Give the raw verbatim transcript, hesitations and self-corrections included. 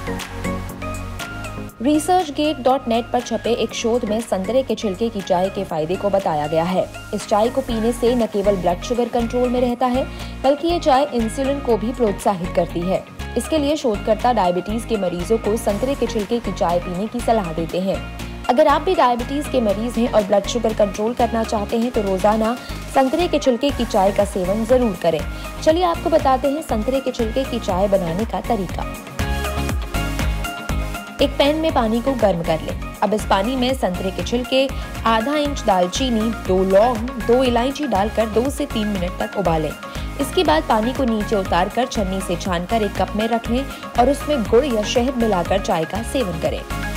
Research gate dot net पर छपे एक शोध में संतरे के छिलके की चाय के फायदे को बताया गया है। इस चाय को पीने से न केवल ब्लड शुगर कंट्रोल में रहता है, बल्कि ये चाय इंसुलिन को भी प्रोत्साहित करती है। इसके लिए शोधकर्ता डायबिटीज के मरीजों को संतरे के छिलके की चाय पीने की सलाह देते हैं। अगर आप भी डायबिटीज के मरीज हैं और ब्लड शुगर कंट्रोल करना चाहते हैं तो रोजाना संतरे के छिलके की चाय का सेवन जरूर करें। चलिए आपको बताते हैं संतरे के छिलके की चाय बनाने का तरीका। एक पैन में पानी को गर्म कर लें। अब इस पानी में संतरे के छिलके, आधा इंच दालचीनी, दो लौंग, दो इलायची डालकर दो से तीन मिनट तक उबालें। इसके बाद पानी को नीचे उतार कर छन्नी से छानकर एक कप में रख लें और उसमें गुड़ या शहद मिलाकर चाय का सेवन करें।